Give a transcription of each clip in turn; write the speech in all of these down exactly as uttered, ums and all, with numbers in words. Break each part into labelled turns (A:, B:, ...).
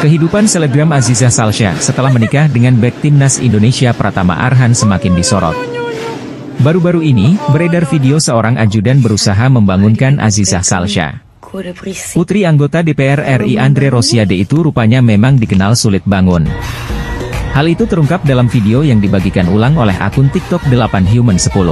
A: Kehidupan selebgram Aziza Salsya setelah menikah dengan bek timnas Indonesia Pratama Arhan semakin disorot. Baru-baru ini, beredar video seorang ajudan berusaha membangunkan Aziza Salsya. Putri anggota D P R R I Andre Rosiade itu rupanya memang dikenal sulit bangun. Hal itu terungkap dalam video yang dibagikan ulang oleh akun TikTok delapan Human sepuluh.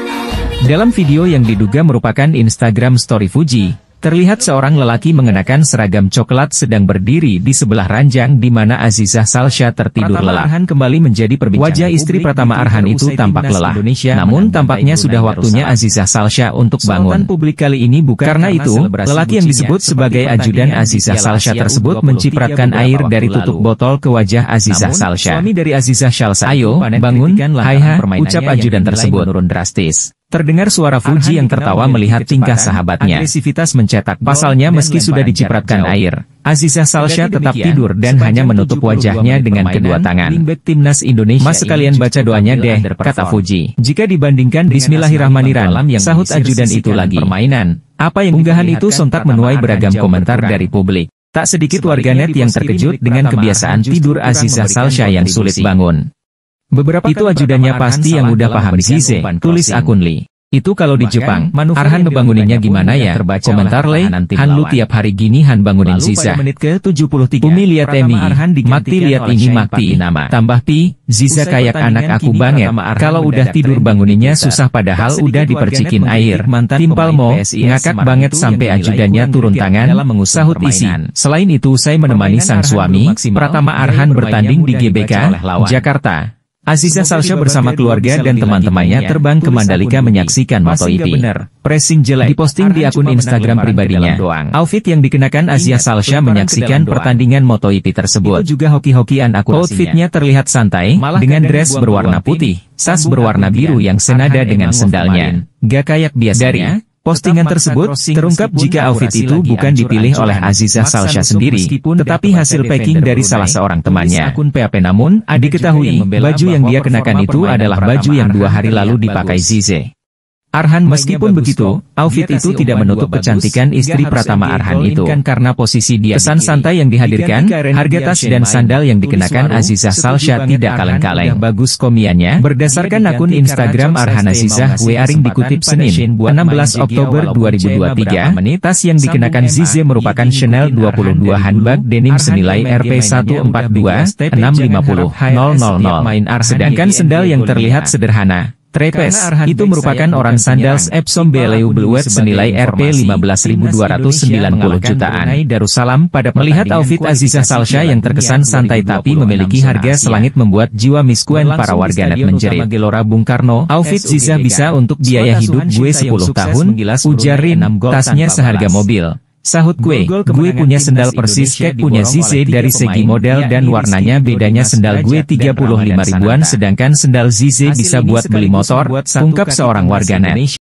A: Dalam video yang diduga merupakan Instagram Story Fuji, terlihat seorang lelaki mengenakan seragam coklat sedang berdiri di sebelah ranjang di mana Aziza Salsya tertidur lelap. Arhan kembali menjadi perbincangan. Wajah istri Pratama Arhan itu tampak lelah. Namun tampaknya sudah waktunya Aziza Salsya untuk bangun. Publik kali ini bukan karena itu, lelaki yang disebut sebagai ajudan Aziza Salsya tersebut mencipratkan air dari tutup botol ke wajah Aziza Salsya. Suami dari Aziza Salsya, "Ayo, bangun, hai-ha," ucap ajudan tersebut. Menurun drastis. Terdengar suara Fuji yang tertawa melihat tingkah sahabatnya. Agresivitas mencetak. Pasalnya meski sudah dicipratkan air, Aziza Salsya tetap tidur dan hanya menutup wajahnya dengan kedua tangan. Bek timnas Indonesia. Mas sekalian baca doanya deh, kata Fuji. Jika dibandingkan Bismillahirrahmanirrahim, sahut ajudan itu lagi permainan. Apa yang unggahan itu sontak menuai beragam komentar dari publik. Tak sedikit warganet yang terkejut dengan kebiasaan tidur Aziza Salsya yang sulit bangun. Beberapa itu ajudannya pasti yang udah paham Zize, tulis akun Li. Itu kalau di Jepang, Arhan ngebanguninnya gimana ya? Komentar Le, Han lu tiap hari gini Han bangunin Ziza. Menit ke tujuh puluh tiga, Umi lihat Emi, Makti lihat ini Makti nama. Tambah Pi, Ziza kayak anak aku banget. Kalau udah tidur banguninnya susah padahal udah dipercikin air. Timpal mo, ngakak banget sampai ajudannya turun tangan, sahut isi. Selain itu saya menemani sang suami, Pratama Arhan bertanding di G B K, Jakarta. Aziza Salsya bersama keluarga dan teman-temannya terbang ke Mandalika menyaksikan MotoGP. Pressing jelek diposting di akun Instagram pribadinya. Outfit yang dikenakan Aziza Salsya menyaksikan pertandingan MotoGP tersebut. Itu juga hoki-hokian akurasinya. Outfitnya terlihat santai, dengan dress berwarna putih, sas berwarna biru yang senada dengan sendalnya. Gak kayak biasanya. Postingan tersebut terungkap jika outfit itu bukan dipilih oleh Aziza Salsya sendiri, tetapi hasil packing dari salah seorang temannya. Akun P A P namun, diketahui, baju yang dia kenakan itu adalah baju yang dua hari lalu dipakai Zize. Arhan meskipun begitu, outfit itu tidak menutup kecantikan istri Pratama Arhan itu. Karena posisi dia, kesan santai yang dihadirkan, harga tas dan sandal yang dikenakan Aziza Salsya tidak kaleng-kaleng. Bagus komiannya, berdasarkan akun Instagram Arhan Aziza Wearing dikutip Senin, enam belas Oktober dua ribu dua puluh tiga, tas yang dikenakan Zize merupakan Chanel dua puluh dua handbag denim senilai R P satu empat dua enam lima nol nol nol. Sedangkan sendal yang terlihat sederhana, trepes, itu merupakan orang sandals Epsom Beleu Bluet senilai R P lima belas ribu dua ratus sembilan puluh jutaan. Darussalam pada melihat outfit Aziza Salsya yang terkesan santai tapi memiliki harga selangit membuat jiwa miskuen para warganet menjerit. Gelora Bung Karno, outfit Ziza bisa untuk biaya hidup gue sepuluh tahun, ujarin, tasnya seharga mobil. Sahut gue, gue punya sendal persis kayak punya Zize dari segi model dan warnanya bedanya sendal gue tiga puluh lima ribuan sedangkan sendal Zize bisa buat beli motor, ungkap seorang warganet.